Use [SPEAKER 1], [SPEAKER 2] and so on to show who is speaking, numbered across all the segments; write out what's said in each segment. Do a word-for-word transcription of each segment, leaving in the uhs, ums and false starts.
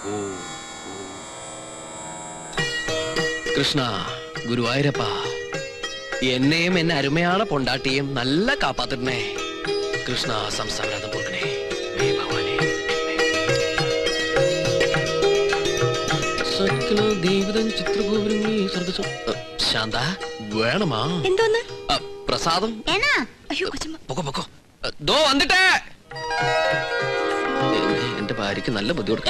[SPEAKER 1] കൃഷ്ണ ഗുരുവായൂരപ്പ എന്നെയും എന്നെ അരുമയാണ് പൊണ്ടാട്ടിയും നല്ല കാപ്പാത്തിടണേ. കൃഷ്ണ സംസ്ഥാനം പോകണേ. ശാന്ത വേണമാ
[SPEAKER 2] എന്തോന്ന്
[SPEAKER 1] പ്രസാദം? വന്നിട്ടേ എന്റെ ഭാര്യക്ക് നല്ല ബുദ്ധിമുട്ട്.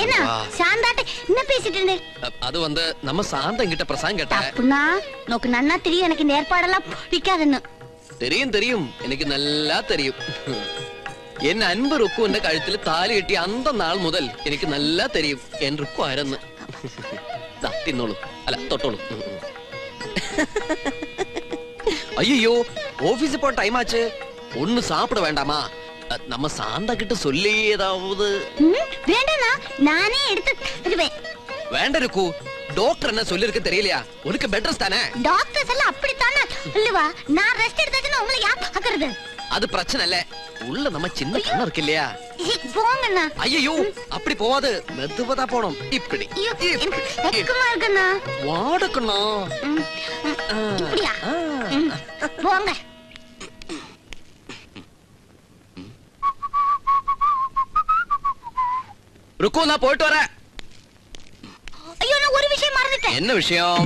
[SPEAKER 1] அது வந்து நம்ம சாந்தம் கிட்ட பிரசாதம் கேட்டா
[SPEAKER 2] நோக்கு நன்னா தெரியும். எனக்கு இந்த ஏற்பாடெல்லாம் பிடிக்காதுன்னு
[SPEAKER 1] தெரியும் தெரியும் எனக்கு நல்லா தெரியும். എൻ അൻപ് റുക്കുവിന്റെ കഴുത്തിൽ താലി കെട്ടി അന്ത നാൾ മുതൽ എനിക്ക് നല്ല തെരിയും എൻ റുക്കു ആരെന്ന്. തിന്നോളൂ, അല്ല തൊട്ടോളൂ. ஐயோ ஆபீஸ் போற டைம் ஆச்சு. ஒண்ணு சாப்பிட வேண்டாமா? நம்ம சாந்தா கிட்ட சொல்லி ஏதாவது.
[SPEAKER 2] வேண்டானா நானே எடுத்து
[SPEAKER 1] வேണ്ട ருக்கு. டாக்டர் என்ன சொல்லிருக்க தெரியலையா? உனக்கு பெட் ரெஸ்ட் தானே?
[SPEAKER 2] டாக்டர்ஸ் எல்லாம் அப்படி தானே இல்லவா? நான் ரெஸ்ட் எடுத்தாச்சுன்னா உங்களை யார் பாக்குறது?
[SPEAKER 1] அது பிரச்சனை இல்ல. உள்ள நம்ம சின்ன கண்ணு இருக்கு இல்லையா?
[SPEAKER 2] போங்கண்ணா.
[SPEAKER 1] ஐயோ அப்படி போவாது, மெதுவா போணும். இப்படி
[SPEAKER 2] வெக்கமா இருக்குண்ணா.
[SPEAKER 1] வாடக்கண்ணா.
[SPEAKER 2] இப்படியா? போங்க.
[SPEAKER 1] ருக்கு நான் போயிட்டு வரேன்.
[SPEAKER 2] ஐயோ நான் ஒரு விஷயம் மறந்துட்டேன்.
[SPEAKER 1] என்ன விஷயம்?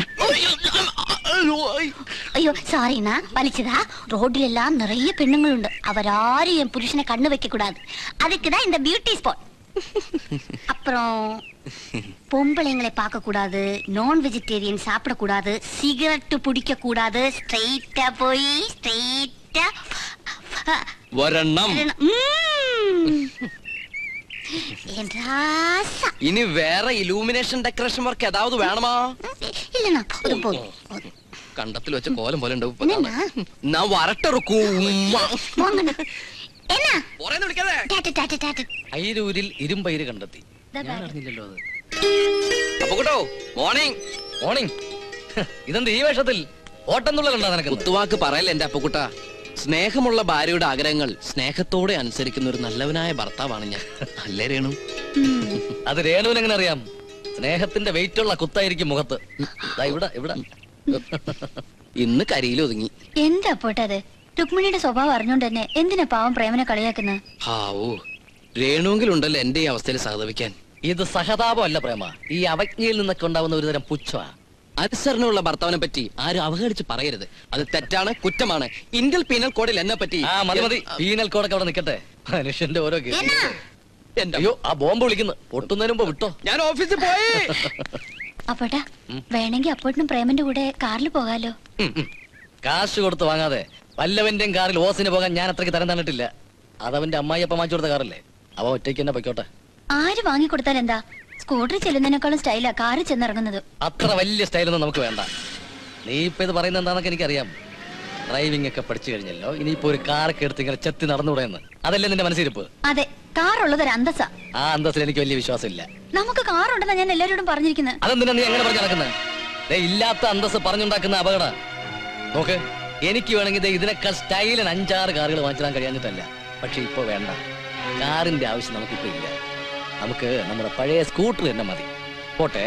[SPEAKER 2] ஐயோ சாரிண்ணா, வலிச்சதா? ரோட்ல எல்லாம் நிறைய பெண்ணுங்கள் உண்டு. அவராரும் என் புருஷனை கண்ணு வைக்க கூடாது. அதுக்குதான் இந்த பியூட்டி ஸ்பாட். அப்புறம் பொம்பளைங்களை பார்க்க கூடாது, நான் வெஜிடேரியன் சாப்பிட கூடாது, சிகரெட் பிடிக்க கூடாது. ஸ்ட்ரைட்டா போய் ஸ்ட்ரைட்டா
[SPEAKER 1] வரணும். ഇനി വേറെ ഇലൂമിനേഷൻ ഡെക്കറേഷൻ വർക്ക് ഏതാവത് വേണമാ?
[SPEAKER 2] ഇല്ലണ്ണാ, അത് പോയി.
[SPEAKER 1] കണ്ടത്തിൽ വെച്ച കോലം പോലെ ഉണ്ടാവും. ഞാൻ വരട്ടെറുക്കൂ.
[SPEAKER 3] അയിരൂരിൽ ഇരുമ്പയിര് കണ്ടെത്തി. ഞാൻ അറിഞ്ഞില്ലല്ലോ അത്.
[SPEAKER 1] അപ്പൊ കേട്ടോ മോർണിംഗ്
[SPEAKER 3] മോർണിംഗ്. ഇതെന്ത് ഈ വേഷത്തിൽ? ഓട്ടം തുള്ളലുണ്ടോ നിനക്ക്?
[SPEAKER 1] കുത്തുവാക്ക് പറയല്ല എന്റെ അപ്പക്കുട്ട. സ്നേഹമുള്ള ഭാര്യയുടെ ആഗ്രഹങ്ങൾ സ്നേഹത്തോടെ അനുസരിക്കുന്ന ഒരു നല്ലവനായ ഭർത്താവാണ് ഞാൻ. അല്ലേ രേണു?
[SPEAKER 3] അത് രേണുവിന് എങ്ങനെ അറിയാം? സ്നേഹത്തിന്റെ വെയിറ്റ് ഉള്ള കുത്തായിരിക്കും മുഖത്ത്. ഇവിടെ ഇവിടെ
[SPEAKER 1] ഇന്ന് കരിയിൽ ഒതുങ്ങി.
[SPEAKER 2] എന്താ പോട്ടത്? രുക്മിണിയുടെ സ്വഭാവം അറിഞ്ഞോണ്ട് തന്നെ എന്തിനാ പാവം പ്രേമനെ കളിയാക്കുന്നത്?
[SPEAKER 1] ഹാവൂ, രേണുവെങ്കിലുണ്ടല്ലോ എന്റെ ഈ അവസ്ഥയിൽ സഹതപിക്കാൻ.
[SPEAKER 3] ഇത് സഹതാപം അല്ല പ്രേമ, ഈ അവജ്ഞയിൽ നിന്നൊക്കെ ഉണ്ടാവുന്ന ഒരു തരം പുച്ഛമാണ്.
[SPEAKER 1] അനുസരണമുള്ള ഭർത്താവിനെ പറ്റി ആരും അവഹേളിച്ച് പറയരുത്. അത് തെറ്റാണ്, കുറ്റമാണ്. ഇന്ത്യൻ പീനൽ കോഡിൽ എന്നെ പറ്റി.
[SPEAKER 3] ആ മതി മതി, പീനൽ കോഡൊക്കെ അവിടെ നിൽക്കട്ടെ. മനുഷ്യന്റെ ഓരോ അയ്യോ ആ ബോംബ് വിളിക്കുന്നു. പൊട്ടുന്നതിന് മുമ്പ് വിട്ടോ.
[SPEAKER 1] ഞാൻ ഓഫീസിൽ പോയി.
[SPEAKER 2] അപ്പോട്ടാ വേണമെങ്കിൽ അപ്പോട്ടിനും പ്രേമന്റെ കൂടെ കാറിൽ പോകാലോ.
[SPEAKER 3] കാശ് കൊടുത്ത് വാങ്ങാതെ വല്ലവന്റെയും കാറിൽ ഓസിന് പോകാൻ ഞാൻ അത്രയ്ക്ക് തരം തന്നിട്ടില്ല. അതവന്റെ അമ്മായി അപ്പം വാങ്ങിച്ചു കൊടുത്ത കാറല്ലേ, അവ ഒറ്റയ്ക്ക് തന്നെ പൊയ്ക്കോട്ടെ.
[SPEAKER 2] ആര് വാങ്ങിക്കൊടുത്താൽ എന്താ? സ്കൂട്ടറിൽ ചെല്ലുന്നതിനേക്കാളും സ്റ്റൈലാ കാറിൽ ചെന്നിറങ്ങുന്നത്.
[SPEAKER 3] അത്ര വലിയ സ്റ്റൈലൊന്നും നമുക്ക് വേണ്ട. നീ ഇപ്പൊ ഇത് പറയുന്നത് എന്താണെന്നൊക്കെ എനിക്കറിയാം. ഡ്രൈവിംഗ് ഒക്കെ പഠിച്ചു കഴിഞ്ഞല്ലോ, ഇനിയിപ്പോ ഒരു കാറൊക്കെ എടുത്ത് ഇങ്ങനെ ചെത്തി നടന്നുകൂടെയെന്ന്. അതല്ലേ നിന്റെ മനസ്സിരിപ്പ്?
[SPEAKER 2] അതെ, കാറുള്ളത് ഒരു അന്തസ്സാ.
[SPEAKER 3] ആ അന്തസ്സിൽ എനിക്ക് വലിയ വിശ്വാസമില്ല.
[SPEAKER 2] നമുക്ക് കാറുണ്ടെന്നാ ഞാൻ എല്ലാവരോടും പറഞ്ഞിരിക്കുന്നത്.
[SPEAKER 3] അതെന്തിനാ നീ എങ്ങനെ പറഞ്ഞു നടക്കുന്നത്? ഇല്ലാത്ത അന്തസ് പറഞ്ഞുണ്ടാക്കുന്ന അപകട. നോക്ക്, എനിക്ക് വേണമെങ്കിൽ ഇതിനേക്കാൾ സ്റ്റൈലിന് അഞ്ചാറ് കാറുകൾ വാങ്ങിച്ചിടാൻ കഴിയാഞ്ഞിട്ടല്ല. പക്ഷെ ഇപ്പൊ വേണ്ട, കാറിന്റെ ആവശ്യം നമുക്കിപ്പോ ഇല്ല. നമുക്ക് നമ്മുടെ പഴയ സ്കൂട്ടർ തന്നെ മതി. പോട്ടെ.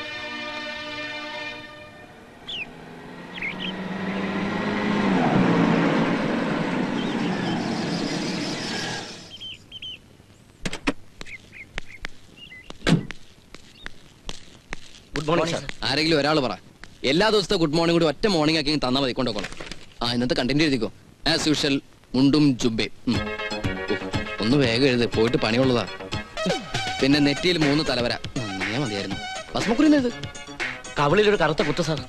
[SPEAKER 3] Good morning sir.
[SPEAKER 1] ആരെങ്കിലും ഒരാൾ പറ. എല്ലാ ദിവസത്തെ ഗുഡ് മോർണിംഗ് കൂടി ഒറ്റ മോർണിംഗ് ആക്കി തന്നാൽ മതി. കൊണ്ടുപോകണം. ആ ഇന്നത്തെ കണ്ടന്റ് എഴുതിക്കോ. ആസ് യൂഷ്വൽ മുണ്ടും ജുബേ. ഒന്ന് വേഗം എഴുതി, പോയിട്ട് പണിയുള്ളതാ. പിന്നെ നെറ്റിയിൽ മൂന്ന് തലവര. നീ മതിയായിരുന്നു. ഭസ്മക്കുറിയത്
[SPEAKER 3] കവളിലൊരു കറുത്ത കുത്ത സാർ.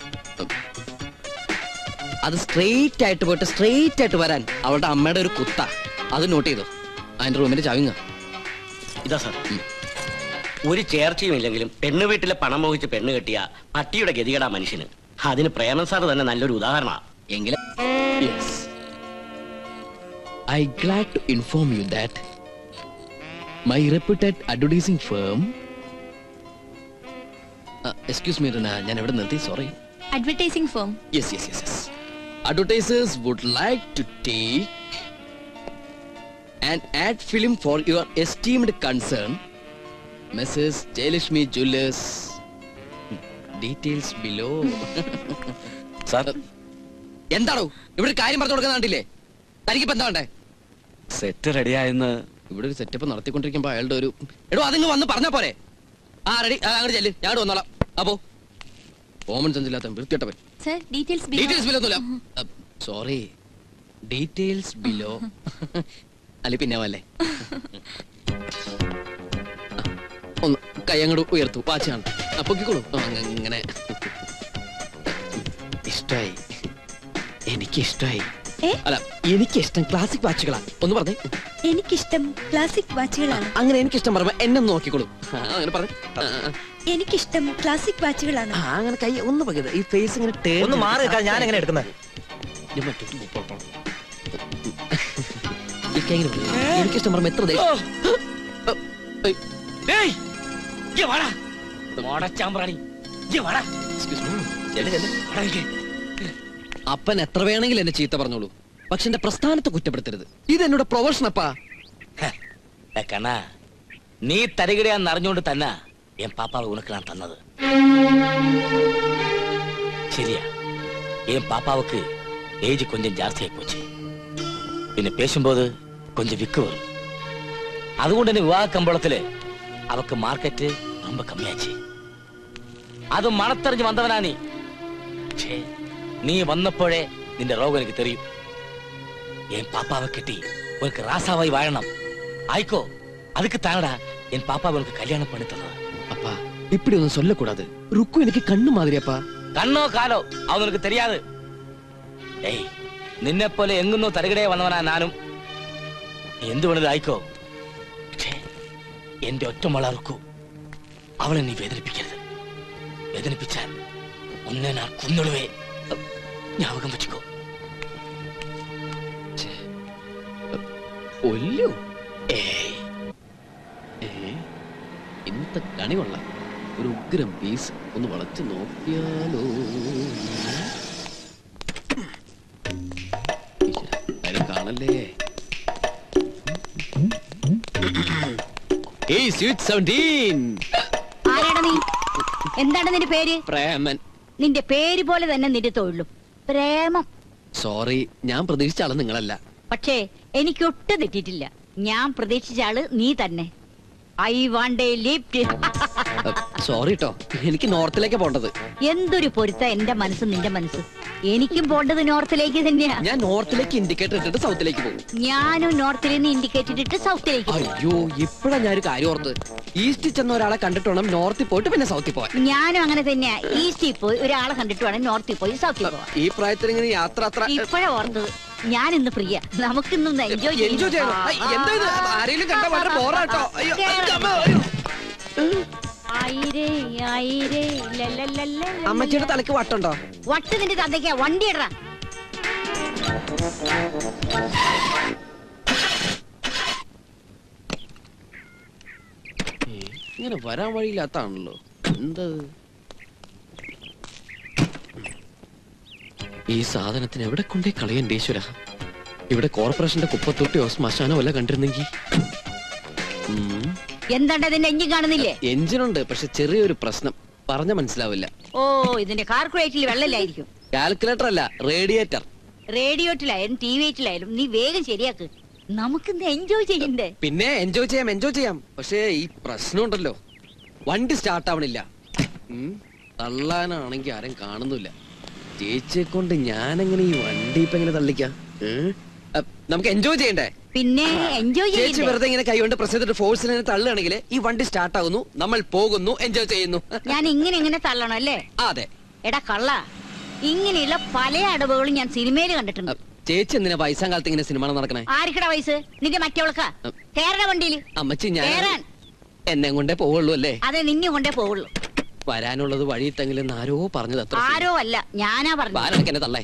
[SPEAKER 1] അത് സ്ട്രെയിറ്റ് ആയിട്ട് പോയിട്ട് സ്ട്രെയിറ്റ് ആയിട്ട് വരാൻ അവളുടെ അമ്മയുടെ ഒരു കുത്ത. അത് നോട്ട് ചെയ്തോ. അതിന്റെ റൂമിന്റെ ചവിങ്ങ
[SPEAKER 4] ഇതാ സാർ. ഒരു ചേർച്ചയും ഇല്ലെങ്കിലും പെണ്ണു വീട്ടിലെ പണം മോഹിച്ച് പെണ്ണ് കെട്ടിയ പട്ടിയുടെ ഗതികേടാ മനുഷ്യന്. അതിന് പ്രേമൻ സാർ തന്നെ നല്ലൊരു ഉദാഹരണമാണ്.
[SPEAKER 1] എങ്കിലും I glad to inform you that my reputed advertising firm uh, excuse me Rina, ഞാൻ എവിടെ നിർത്തി? Sorry.
[SPEAKER 2] Advertising firm.
[SPEAKER 1] Yes, yes, yes, yes. Advertisers would like to take an ad film for your esteemed concern messrs Jayalakshmi jewellers. Details below.
[SPEAKER 3] Sir
[SPEAKER 1] എന്താണോ ഇവിടെ ഒരു കാര്യം പറഞ്ഞു കൊടുക്കുന്ന കണ്ടില്ലേ? തനിക്കിപ്പോ എന്താ വേണ്ടേ?
[SPEAKER 3] സെറ്റ് റെഡിയായെന്ന്.
[SPEAKER 1] ഇവിടെ ഒരു സെറ്റപ്പ് നടത്തിക്കൊണ്ടിരിക്കുമ്പോ അയാളുടെ ഒരു എടോ അതിങ്ങ് വന്ന് പറഞ്ഞാ പോരെ? ആ റെഡി, അങ്ങോട്ട് ചെല്ല്, ഞാൻ വന്നോളാം. അപ്പോ കോമൺ സെൻസ് ഇല്ലാത്ത വൃത്തിയിട്ടവൻ.
[SPEAKER 5] സർ ഡീറ്റെയിൽസ്
[SPEAKER 1] ഡീറ്റെയിൽസ് ബിലോ ഒന്നുമില്ല. Sorry, details below. അല്ലെ പിന്നെ അല്ലേ ഒന്ന് കൈ അങ്ങോട്ട് ഉയർത്തു. വാച്ചാണ് അപ്പൊക്കിക്കോളൂ. അങ്ങനെ ഇഷ്ടായി, എനിക്ക് ഇഷ്ടായി. അല്ല, എനിക്ക് ഇഷ്ടം ക്ലാസിക് വാച്ചുകളാ. ഒന്ന് പറഞ്ഞേ.
[SPEAKER 5] എനിക്കിഷ്ടം ക്ലാസിക് വാച്ചുകളാണ്.
[SPEAKER 1] അങ്ങനെ എനിക്കിഷ്ടം പറയുമ്പോ എന്നെ ഒന്ന് നോക്കിക്കോളൂ. അങ്ങനെ പറഞ്ഞു.
[SPEAKER 5] എനിക്കിഷ്ടം ക്ലാസിക് വാച്ചുകളാണ്.
[SPEAKER 1] അങ്ങനെ കൈ ഒന്ന് പകരുത്. ഈ ഫേസ് ഇങ്ങനെ turn
[SPEAKER 6] ഒന്ന് മാറി നിൽക്കാൻ ഞാൻ എങ്ങനെ എടുക്കുന്നത്?
[SPEAKER 1] ഞാൻ മറ്റൊന്ന് മുമ്പോട്ടോ. ഈ കൈ ഇങ്ങനെ പിടിക്ക്. എനിക്കിഷ്ടം പറയുമ്പോ എത്ര ദേഷ്യം.
[SPEAKER 4] ഡേയ്, ഇയ്യ് വാടാ. മോടച്ചാമ്പ്രാണി, ഇയ്യ് വാടാ.
[SPEAKER 1] Excuse me.
[SPEAKER 4] ചെല്ല്, ചെല്ല്. വാടാ ഇരിക്ക്.
[SPEAKER 1] അപ്പൻ എത്ര വേണമെങ്കിലും എന്നെ ചീത്ത പറഞ്ഞോളൂ, പക്ഷെ എന്റെ പ്രസ്ഥാനത്തെ കുറ്റപ്പെടുത്തരുത്. ഇത് എന്നോട് പ്രൊഫഷൻ അപ്പാ.
[SPEAKER 3] ഏ കണ്ണാ, നീ തരികിടയാന്ന് അറിഞ്ഞുകൊണ്ട് തന്നെ എൻ പാപ്പാവ് ഉനക്ക് ഞാൻ തന്നത്. ശരിയാ, എൻ പാപ്പാവുക്ക് ഏജ് കൊഞ്ചം ജാസ്തിയായി പോச்சு. പിന്നെ പേശുമ്പോത് കൊഞ്ചം വിക്ക് വരും. അതുകൊണ്ട് തന്നെ വിവാഹ കമ്പോളത്തില് അവക്ക് മാർക്കറ്റ് ரொம்ப കമ്മിയാச்சு. അത് മണത്തറിഞ്ഞ് വന്നവനാ നീ. പക്ഷേ നീ വന്നപ്പോഴേ നിന്റെ രോഗം എനിക്ക് തെറിയും. എൻ പാപ്പാവെ കെട്ടി ഉനക്ക് ராசாவாய் வாழணும். ആയിക്കോ, அதுக்கு தானடா என் பாப்பாவை உனக்கு கல்யாணம் பண்ணி தந்தது.
[SPEAKER 1] அப்பா இப்படி ஒன்னும் சொல்லக்கூடாது. ருக்கு எனக்கு கண்ணு மாதிரி அப்பா.
[SPEAKER 3] കണ്ണോ കാലോ അവൻ നിനക്ക് தெரியாது. ഏയ്, നിന്നെ പോലെ എങ്ങുന്നോ തരകിടയെ വന്നവനാ ഞാനും. എന്ത് വേണത് ആയിക്കോ, പക്ഷേ എന്റെ ഒറ്റ മോള റുക്കു, അവളെ നീ വേദനിപ്പിക്കരുത്. വേദനിപ്പിച്ചാൽ ഒന്നെ ഞാൻ കൊന്നിടുവേ. ஞாபகம் വെച്ചോ.
[SPEAKER 1] ഒല്ലു. ഏയ്, ഇന്നത്തെ കണി കൊള്ളാം. ഒരു ഉഗ്രം പീസ്. ഒന്ന് വളച്ച് നോക്കിയാലോ. കാണല്ലേ. ഏയ് സ്വീറ്റ് സെവൻറ്റീൻ.
[SPEAKER 2] ആരാടാ നീ? എന്താണ് നിന്റെ പേര്?
[SPEAKER 1] പ്രേമൻ.
[SPEAKER 2] നിന്റെ പേര് പോലെ തന്നെ നിന്റെ തൊഴിലും പ്രേമം.
[SPEAKER 1] സോറി, ഞാൻ പ്രതീക്ഷിച്ച ആള് നിങ്ങളല്ല.
[SPEAKER 2] പക്ഷേ എനിക്ക് ഒട്ടും തെറ്റിയിട്ടില്ല. ഞാൻ പ്രതീക്ഷിച്ച ആള് നീ തന്നെ. I want a lift.
[SPEAKER 1] Sorry ട്ടോ, എനിക്ക് നോർത്തിലേക്ക് പോണ്ടത്.
[SPEAKER 2] എന്തൊരു പൊരുത്ത എന്റെ മനസ്സ് നിന്റെ മനസ്സ്. എനിക്കും പോണ്ടത് നോർത്തിലേക്ക് തന്നെയാ.
[SPEAKER 1] ഞാൻ നോർത്തിലേക്ക് ഇൻഡിക്കേറ്റർ ഇട്ടിട്ട് സൗത്തിലേക്ക് പോകും.
[SPEAKER 2] ഞാനും നോർത്തിൽ നിന്ന് ഇൻഡിക്കേറ്റർ ഇട്ടിട്ട് സൗത്തിലേക്ക്.
[SPEAKER 1] അയ്യോ, ഇപ്പഴാ ഞാനൊരു കാര്യം ഓർത്ത്. ഈസ്റ്റിൽ ചെന്ന ഒരാളെ കണ്ടിട്ട് വേണം നോർത്തിൽ പോയിട്ട് പിന്നെ സൗത്തിൽ പോവാൻ.
[SPEAKER 2] ഞാനും അങ്ങനെ തന്നെയാ. ഈസ്റ്റിൽ പോയി ഒരാളെ കണ്ടിട്ട് വേണം നോർത്തിൽ പോയി സൗത്തിൽ പോവാൻ.
[SPEAKER 1] ഈ പ്രായത്തിൽ ഇങ്ങനെ യാത്ര അത്ര
[SPEAKER 2] ഇപ്പഴാ ഓർത്തത്. ഞാൻ ഇന്ന് ഫ്രീയാ. നമുക്കിന്ന് എൻജോയ്
[SPEAKER 1] എൻജോയ് ചെയ്യണം. എന്താ ഇത്? ആരെങ്കിലും കണ്ട വളരെ ബോറാട്ടോ. അയ്യോ, അമ്മ, അയ്യോ. അമ്മച്ചിയുടെ തലക്ക് വട്ടുണ്ടോ?
[SPEAKER 2] വട്ട് നിന്റെ തന്തയ്ക്കാ. വണ്ടി ഇടറാ.
[SPEAKER 1] ഇങ്ങനെ വരാൻ വഴിയില്ലാത്താണല്ലോ. എന്താ ഈ സാധനത്തിന് എവിടെ കൊണ്ടേ കളയണ്ട ഈശ്വര. ഇവിടെ കോർപ്പറേഷന്റെ കുപ്പത്തൊട്ടിയോ ശ്മശാനോ വല്ല കണ്ടിരുന്നെങ്കിൽ.
[SPEAKER 2] എന്താണ്ട് അതിന്റെ എഞ്ചിൻ കാണുന്നില്ലേ?
[SPEAKER 1] എഞ്ചിനുണ്ട്, പക്ഷെ ചെറിയൊരു പ്രശ്നം. പറഞ്ഞ മനസ്സിലാവില്ല.
[SPEAKER 2] ഓ, ഇതിന്റെ കാൽക്കുലേറ്ററിൽ വെള്ളമില്ലായിരിക്കും.
[SPEAKER 1] കാൽക്കുലേറ്റർ അല്ല, റേഡിയേറ്റർ.
[SPEAKER 2] റേഡിയോട്ടിലായാലും ടി വിയിലായാലും നീ വേഗം ശരിയാക്ക്. നമുക്കിന്ന് എൻജോയ് ചെയ്യണ്ടേ?
[SPEAKER 1] പിന്നെ എൻജോയ് ചെയ്യാം, എൻജോയ് ചെയ്യാം. പക്ഷേ ഈ പ്രശ്നമുണ്ടല്ലോ, വണ്ടി സ്റ്റാർട്ട് ആവണില്ല. തള്ളാനാണെങ്കിൽ ആരും കാണുന്നില്ല. ചേച്ചിയെ കൊണ്ട് ഞാനെങ്ങനെ ഈ വണ്ടി ഇപ്പൊ എങ്ങനെ തള്ളിക്കാം? നമുക്ക് എൻജോയ് ചെയ്യണ്ടേ?
[SPEAKER 2] പിന്നെ എൻജോയ്
[SPEAKER 1] ചേച്ചി
[SPEAKER 2] ചെയ്യണ്ടേ?
[SPEAKER 1] വെറുതെ ഇങ്ങനെ കൈകൊണ്ട് പ്രസ് ചെയ്തിട്ട് ഫോഴ്സിനെ തള്ളുകയാണെങ്കിൽ ഈ വണ്ടി സ്റ്റാർട്ട് ആകുന്നു, നമ്മൾ പോകുന്നു, എൻജോയ് ചെയ്യുന്നു.
[SPEAKER 2] ഞാൻ ഇങ്ങനെ ഇങ്ങനെ തള്ളണം അല്ലേ?
[SPEAKER 1] അതെ.
[SPEAKER 2] എടാ കള്ള, ഇങ്ങനെയുള്ള പല അടവുകളും ഞാൻ സിനിമയിൽ കണ്ടിട്ടുണ്ട്.
[SPEAKER 1] ചേച്ചി എന്തിനാ വയസ്സാം കാലത്ത് ഇങ്ങനെ സിനിമ നടക്കണേ?
[SPEAKER 2] ആർക്കടാ വയസ്സ്? നിന്റെ മറ്റവൾക്കാ. കേരള വണ്ടിയില്
[SPEAKER 1] അമ്മച്ചി, ഞാൻ
[SPEAKER 2] കേറാൻ.
[SPEAKER 1] എന്നെ കൊണ്ടേ പോവുള്ളൂ അല്ലേ?
[SPEAKER 2] അതെ, നിന്നെ കൊണ്ടേ പോവുള്ളൂ.
[SPEAKER 1] വരാനുള്ളത് വഴി തെങ്കിലും ആരോ പറഞ്ഞത്.
[SPEAKER 2] ആരോ അല്ല, ഞാനാ പറഞ്ഞു.
[SPEAKER 1] ബാലനക്ക് എന്നെ തള്ളേ.